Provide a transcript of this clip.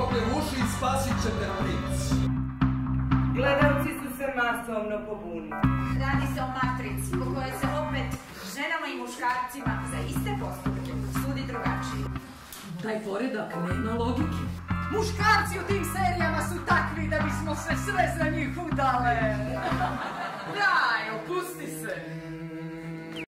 koplje u uši i spasit ćete princ. Gledalci su se masovno pobunili. Radi se o matrici po kojoj se opet ženama i muškarcima za iste postupke sudi drugačije. Taj poredak nema logike. Muškarci u tim serijama su takvi da bismo se sve za njih udale. Daj, opusti se.